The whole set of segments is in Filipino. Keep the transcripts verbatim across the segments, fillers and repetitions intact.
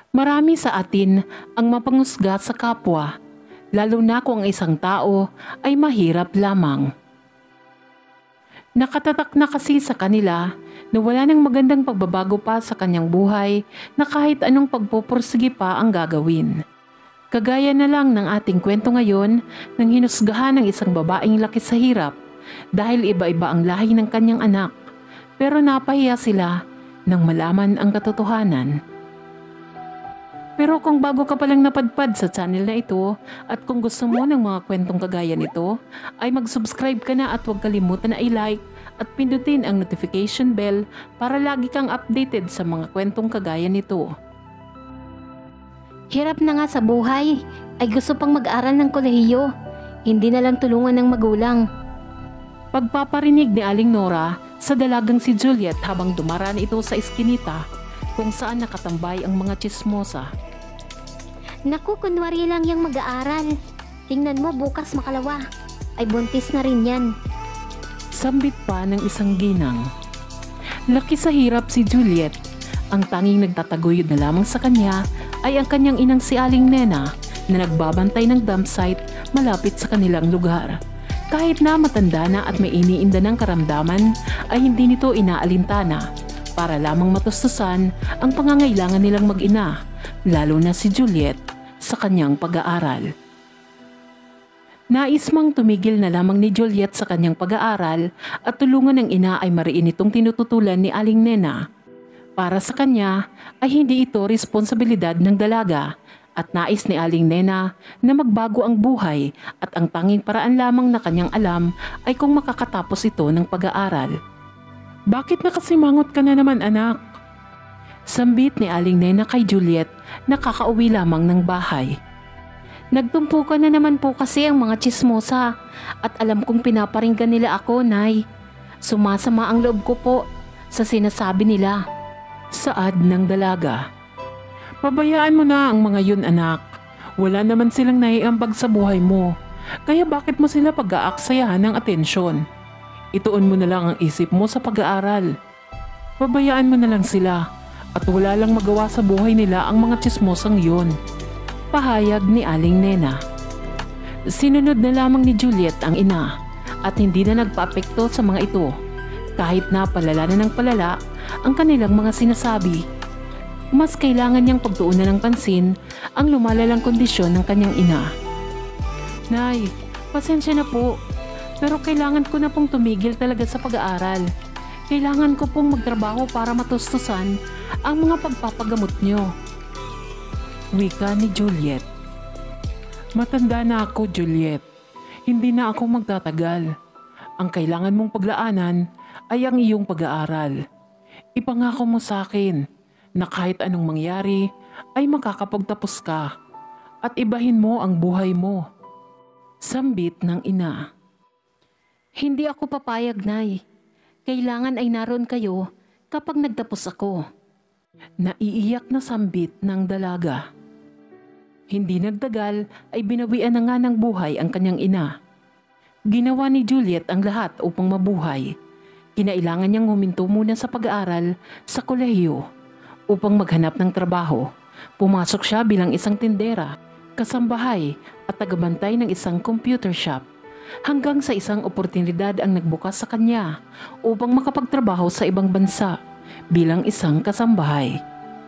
Marami sa atin ang mapangusga sa kapwa, lalo na kung ang isang tao ay mahirap lamang. Nakatatak na kasi sa kanila na wala nang magandang pagbabago pa sa kanyang buhay na kahit anong pagpupursige pa ang gagawin. Kagaya na lang ng ating kwento ngayon nang hinusgahan ng isang babaeng laki sa hirap dahil iba-iba ang lahi ng kanyang anak, pero napahiya sila nang malaman ang katotohanan. Pero kung bago ka palang napadpad sa channel na ito at kung gusto mo ng mga kwentong kagaya nito, ay mag-subscribe ka na at huwag kalimutan na i-like at pindutin ang notification bell para lagi kang updated sa mga kwentong kagaya nito. Hirap na nga sa buhay, ay gusto pang mag-aral ng kolehiyo, hindi na lang tulungan ng magulang. Pagpaparinig ni Aling Nora sa dalagang si Juliet habang dumaraan ito sa eskinita kung saan nakatambay ang mga tsismosa. Naku, kunwari lang yung mag-aaral. Tingnan mo, bukas makalawa. Ay buntis na rin yan. Sambit pa ng isang ginang. Laki sa hirap si Juliet. Ang tanging nagtataguyod na lamang sa kanya ay ang kanyang inang si Aling Nena na nagbabantay ng dump site malapit sa kanilang lugar. Kahit na matanda na at may iniinda ng karamdaman ay hindi nito inaalintana para lamang matustusan ang pangangailangan nilang mag-ina, lalo na si Juliet sa kanyang pag-aaral. Nais mang tumigil na lamang ni Juliet sa kanyang pag-aaral at tulungan ng ina ay mariin itong tinututulan ni Aling Nena. Para sa kanya ay hindi ito responsibilidad ng dalaga at nais ni Aling Nena na magbago ang buhay at ang tanging paraan lamang na kanyang alam ay kung makakatapos ito ng pag-aaral. Bakit nakasimangot ka na naman, anak? Sambit ni Aling Nena kay Juliet na kakauwi lamang ng bahay. Nagtumpukan na naman po kasi ang mga tsismosa at alam kong pinaparinggan nila ako, Nay. Sumasama ang loob ko po sa sinasabi nila. Saad ng dalaga. Pabayaan mo na ang mga yun, anak. Wala naman silang naiambag sa buhay mo. Kaya bakit mo sila pag-aaksayahan ng atensyon? Ituon mo na lang ang isip mo sa pag-aaral. Pabayaan mo na lang sila at wala lang magawa sa buhay nila ang mga tsismosang yun. Pahayag ni Aling Nena. Sinunod na lamang ni Juliet ang ina at hindi na nagpaapekto sa mga ito kahit na palala na ng palala ang kanilang mga sinasabi. Mas kailangan niyang pagtuunan ng pansin ang lumalalang kondisyon ng kanyang ina. Nay, pasensya na po, pero kailangan ko na pong tumigil talaga sa pag-aaral. Kailangan ko pong magtrabaho para matustusan ang mga pagpapagamot niyo. Wika ni Juliet. Matanda na ako, Juliet. Hindi na ako magtatagal. Ang kailangan mong paglaanan ay ang iyong pag-aaral. Ipangako mo sa akin na kahit anong mangyari ay makakapagtapos ka at ibahin mo ang buhay mo. Sambit ng ina. Hindi ako papayag, Nay. Kailangan ay naroon kayo kapag nagtapos ako. Naiiyak na sambit ng dalaga. Hindi nagtagal ay binawian na nga ng buhay ang kanyang ina. Ginawa ni Juliet ang lahat upang mabuhay. Kinailangan niyang huminto muna sa pag-aaral sa kolehiyo upang maghanap ng trabaho. Pumasok siya bilang isang tindera, kasambahay at tagabantay ng isang computer shop hanggang sa isang oportunidad ang nagbukas sa kanya upang makapagtrabaho sa ibang bansa bilang isang kasambahay.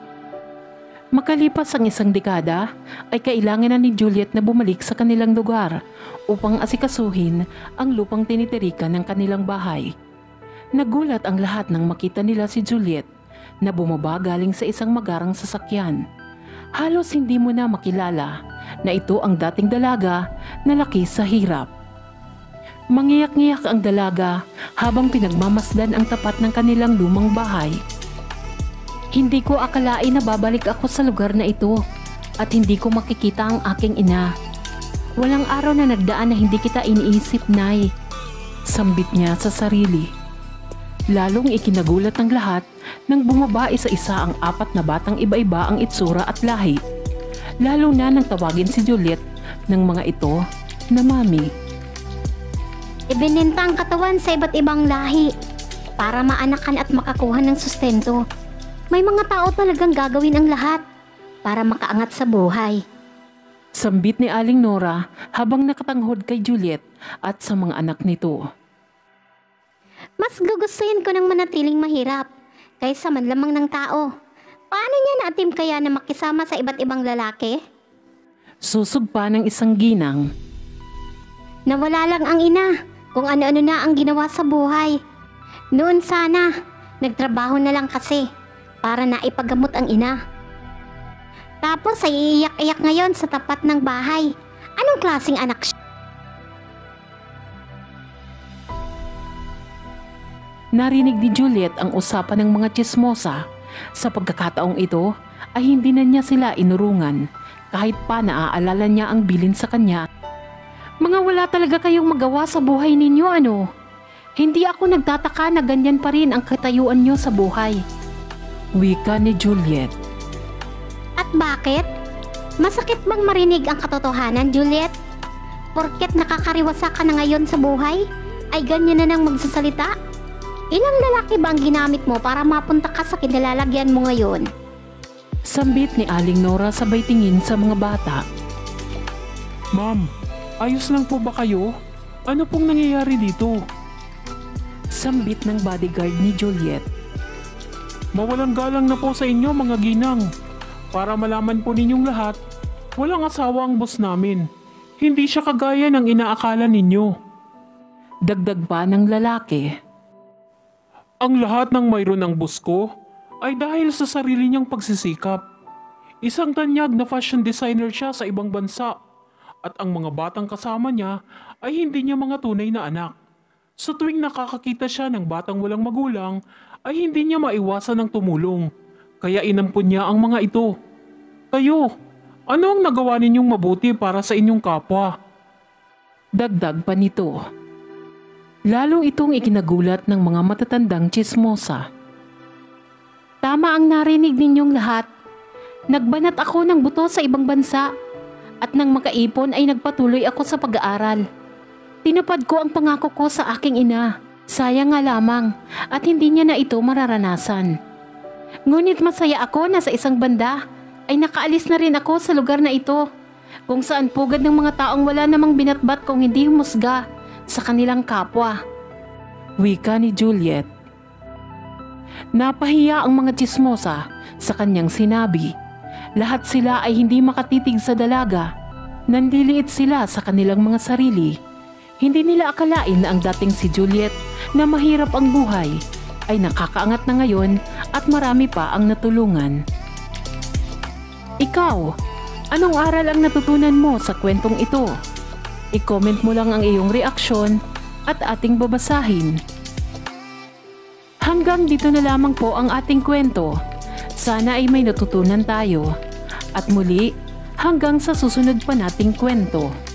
Makalipas ang isang dekada ay kailangan na ni Juliet na bumalik sa kanilang lugar upang asikasuhin ang lupang tinitirikan ng kanilang bahay. Nagulat ang lahat nang makita nila si Juliet na bumaba galing sa isang magarang sasakyan. Halos hindi mo na makilala na ito ang dating dalaga na laki sa hirap. Mangiyak-ngiyak ang dalaga habang pinagmamasdan ang tapat ng kanilang lumang bahay. Hindi ko akalain na babalik ako sa lugar na ito at hindi ko makikita ang aking ina. Walang araw na nagdaan na hindi kita iniisip, Nay. Sambit niya sa sarili. Lalong ikinagulat ng lahat nang bumaba isa-isa ang apat na batang iba-iba ang itsura at lahi. Lalo na nang tawagin si Juliet ng mga ito na mami. Ibininta ang katawan sa iba't ibang lahi para maanakan at makakuha ng sustento. May mga tao talagang gagawin ang lahat para makaangat sa buhay. Sambit ni Aling Nora habang nakatanghod kay Juliet at sa mga anak nito. Mas gugustuhin ko ng manatiling mahirap kaysa manlamang ng tao. Paano niya naatim kaya na makisama sa iba't ibang lalaki? Susugpa ng isang ginang. Nawala lang ang ina kung ano-ano na ang ginawa sa buhay. Noon sana, nagtrabaho na lang kasi para naipagamot ang ina. Tapos ay iiyak-iyak ngayon sa tapat ng bahay. Anong klaseng anak siya? Narinig ni Juliet ang usapan ng mga tsismosa. Sa pagkakataong ito ay hindi na niya sila inurungan kahit pa naaalala niya ang bilin sa kanya. Mga wala talaga kayong magawa sa buhay ninyo ano? Hindi ako nagtataka na ganyan pa rin ang katayuan nyo sa buhay. Wika ni Juliet. At bakit? Masakit bang marinig ang katotohanan, Juliet? Porket nakakariwasa ka na ngayon sa buhay, ay ganyan na nang magsasalita? Ilang lalaki ba ang ginamit mo para mapunta ka sa kinalalagyan mo ngayon? Sambit ni Aling Nora sabay tingin sa mga bata. Ma'am, ayos lang po ba kayo? Ano pong nangyayari dito? Sambit ng bodyguard ni Juliet. Mawalang galang na po sa inyo mga ginang. Para malaman po ninyong lahat, walang asawa ang boss namin. Hindi siya kagaya ng inaakala ninyo. Dagdag pa ng lalaki. Ang lahat ng mayroon ng boss ko ay dahil sa sarili niyang pagsisikap. Isang tanyag na fashion designer siya sa ibang bansa at ang mga batang kasama niya ay hindi niya mga tunay na anak. Sa tuwing nakakakita siya ng batang walang magulang ay hindi niya maiwasan ng tumulong. Kaya inampun niya ang mga ito. Kayo, ano ang nagawa ninyong mabuti para sa inyong kapwa? Dagdag pa nito. Lalong itong ikinagulat ng mga matatandang tsismosa. Tama ang narinig ninyong lahat. Nagbanat ako ng buto sa ibang bansa at nang makaipon ay nagpatuloy ako sa pag-aaral. Tinupad ko ang pangako ko sa aking ina. Sayang nga lamang at hindi niya na ito mararanasan. Ngunit masaya ako na sa isang banda ay nakaalis na rin ako sa lugar na ito kung saan pugad ng mga taong wala namang binatbat kung hindi humusga sa kanilang kapwa. Wika ni Juliet. Napahiya ang mga tsismosa sa kanyang sinabi. Lahat sila ay hindi makatitig sa dalaga. Nandiliit sila sa kanilang mga sarili. Hindi nila akalain na ang dating si Juliet na mahirap ang buhay ay nakakaangat na ngayon at marami pa ang natulungan. Ikaw, anong aral ang natutunan mo sa kwentong ito? I-comment mo lang ang iyong reaksyon at ating babasahin. Hanggang dito na lamang po ang ating kwento. Sana ay may natutunan tayo. At muli, hanggang sa susunod pa nating kwento.